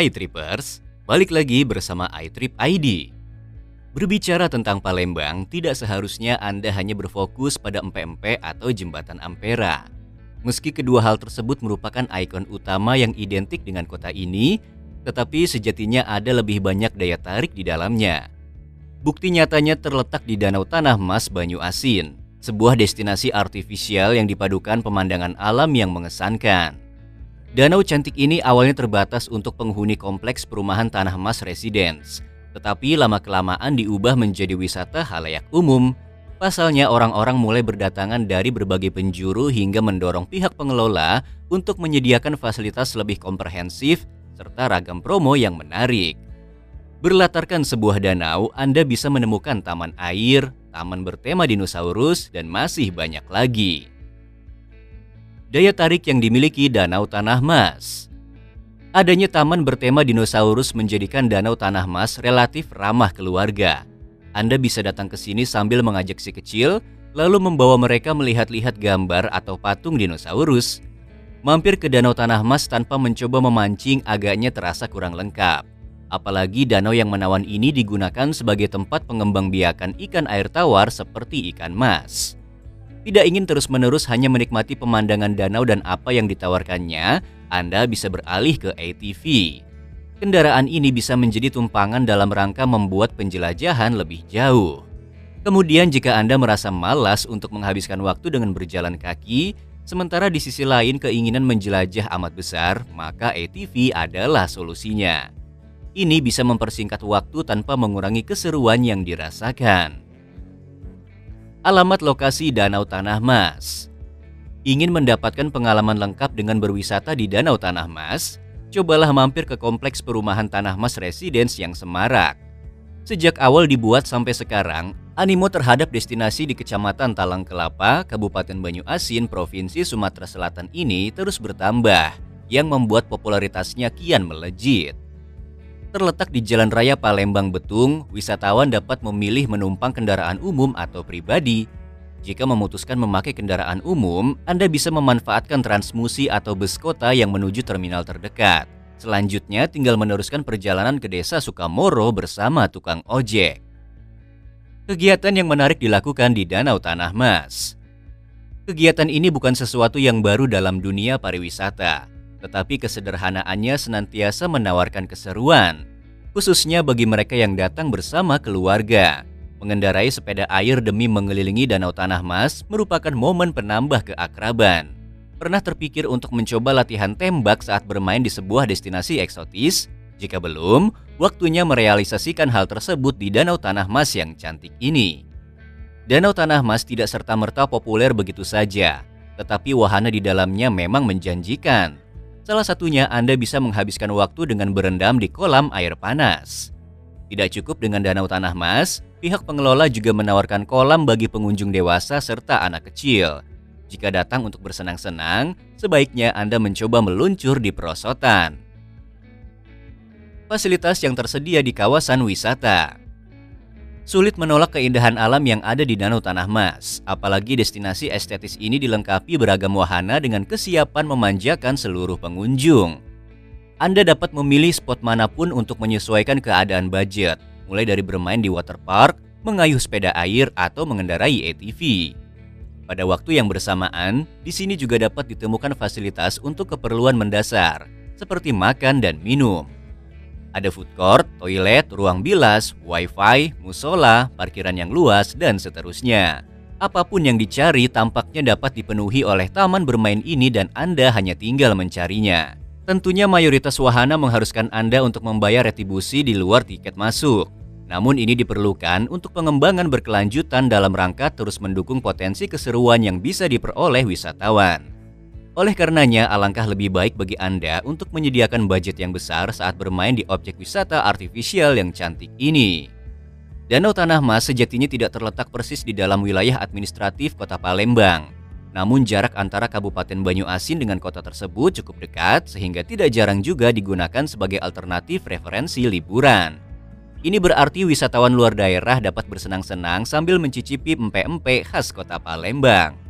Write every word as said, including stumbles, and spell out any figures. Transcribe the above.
Hai Trippers, balik lagi bersama iTrip I D. Berbicara tentang Palembang, tidak seharusnya Anda hanya berfokus pada empe-empe atau jembatan Ampera. Meski kedua hal tersebut merupakan ikon utama yang identik dengan kota ini, tetapi sejatinya ada lebih banyak daya tarik di dalamnya. Bukti nyatanya terletak di Danau Tanah Mas Banyu Asin, sebuah destinasi artifisial yang dipadukan pemandangan alam yang mengesankan. Danau cantik ini awalnya terbatas untuk penghuni kompleks perumahan Tanah Mas Residence, tetapi lama-kelamaan diubah menjadi wisata khalayak umum. Pasalnya orang-orang mulai berdatangan dari berbagai penjuru hingga mendorong pihak pengelola untuk menyediakan fasilitas lebih komprehensif serta ragam promo yang menarik. Berlatarkan sebuah danau, Anda bisa menemukan taman air, taman bertema dinosaurus, dan masih banyak lagi. Daya tarik yang dimiliki Danau Tanah Mas. Adanya taman bertema dinosaurus menjadikan Danau Tanah Mas relatif ramah keluarga. Anda bisa datang ke sini sambil mengajak si kecil, lalu membawa mereka melihat-lihat gambar atau patung dinosaurus. Mampir ke Danau Tanah Mas tanpa mencoba memancing agaknya terasa kurang lengkap. Apalagi danau yang menawan ini digunakan sebagai tempat pengembangbiakan ikan air tawar seperti ikan mas. Tidak ingin terus-menerus hanya menikmati pemandangan danau dan apa yang ditawarkannya, Anda bisa beralih ke A T V. Kendaraan ini bisa menjadi tumpangan dalam rangka membuat penjelajahan lebih jauh. Kemudian jika Anda merasa malas untuk menghabiskan waktu dengan berjalan kaki, sementara di sisi lain keinginan menjelajah amat besar, maka A T V adalah solusinya. Ini bisa mempersingkat waktu tanpa mengurangi keseruan yang dirasakan. Alamat lokasi Danau Tanah Mas. Ingin mendapatkan pengalaman lengkap dengan berwisata di Danau Tanah Mas? Cobalah mampir ke kompleks perumahan Tanah Mas Residence yang semarak. Sejak awal dibuat sampai sekarang, animo terhadap destinasi di Kecamatan Talang Kelapa, Kabupaten Banyu Asin, Provinsi Sumatera Selatan ini terus bertambah, yang membuat popularitasnya kian melejit. Terletak di Jalan Raya Palembang Betung, wisatawan dapat memilih menumpang kendaraan umum atau pribadi. Jika memutuskan memakai kendaraan umum, Anda bisa memanfaatkan Transmusi atau bus kota yang menuju terminal terdekat. Selanjutnya tinggal meneruskan perjalanan ke Desa Sukamoro bersama tukang ojek. Kegiatan yang menarik dilakukan di Danau Tanah Mas. Kegiatan ini bukan sesuatu yang baru dalam dunia pariwisata, tetapi kesederhanaannya senantiasa menawarkan keseruan, khususnya bagi mereka yang datang bersama keluarga. Mengendarai sepeda air demi mengelilingi Danau Tanah Mas merupakan momen penambah keakraban. Pernah terpikir untuk mencoba latihan tembak saat bermain di sebuah destinasi eksotis? Jika belum, waktunya merealisasikan hal tersebut di Danau Tanah Mas yang cantik ini. Danau Tanah Mas tidak serta-merta populer begitu saja, tetapi wahana di dalamnya memang menjanjikan. Salah satunya Anda bisa menghabiskan waktu dengan berendam di kolam air panas. Tidak cukup dengan Danau Tanah Mas, pihak pengelola juga menawarkan kolam bagi pengunjung dewasa serta anak kecil. Jika datang untuk bersenang-senang, sebaiknya Anda mencoba meluncur di perosotan. Fasilitas yang tersedia di kawasan wisata. Sulit menolak keindahan alam yang ada di Danau Tanah Mas, apalagi destinasi estetis ini dilengkapi beragam wahana dengan kesiapan memanjakan seluruh pengunjung. Anda dapat memilih spot manapun untuk menyesuaikan keadaan budget, mulai dari bermain di waterpark, mengayuh sepeda air, atau mengendarai A T V. Pada waktu yang bersamaan, di sini juga dapat ditemukan fasilitas untuk keperluan mendasar, seperti makan dan minum. Ada food court, toilet, ruang bilas, wifi, musola, parkiran yang luas, dan seterusnya. Apapun yang dicari tampaknya dapat dipenuhi oleh taman bermain ini dan Anda hanya tinggal mencarinya. Tentunya mayoritas wahana mengharuskan Anda untuk membayar retribusi di luar tiket masuk. Namun ini diperlukan untuk pengembangan berkelanjutan dalam rangka terus mendukung potensi keseruan yang bisa diperoleh wisatawan. Oleh karenanya, alangkah lebih baik bagi Anda untuk menyediakan budget yang besar saat bermain di objek wisata artifisial yang cantik ini. Danau Tanah Mas sejatinya tidak terletak persis di dalam wilayah administratif Kota Palembang. Namun jarak antara Kabupaten Banyu Asin dengan kota tersebut cukup dekat sehingga tidak jarang juga digunakan sebagai alternatif referensi liburan. Ini berarti wisatawan luar daerah dapat bersenang-senang sambil mencicipi empe-empe khas Kota Palembang.